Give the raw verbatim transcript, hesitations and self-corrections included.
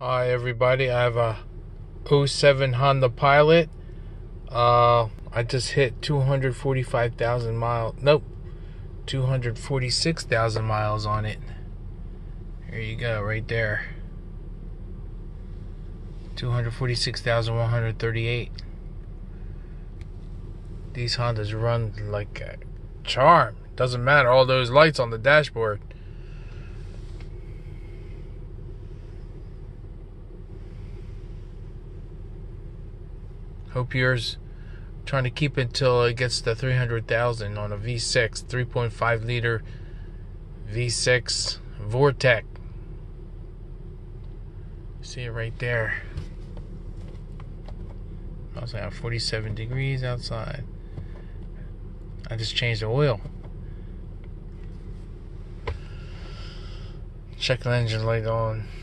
Hi everybody, I have a oh seven Honda Pilot. Uh, I just hit two hundred forty-five thousand miles. Nope, two hundred forty-six thousand miles on it. There you go, right there. two hundred forty-six thousand one hundred thirty-eight. These Hondas run like a charm. Doesn't matter, all those lights on the dashboard. Hope yours trying to keep it till it gets to three hundred thousand on a V six, three point five liter V six Vortec. See it right there. I was at forty-seven degrees outside. I just changed the oil. Check the engine light on.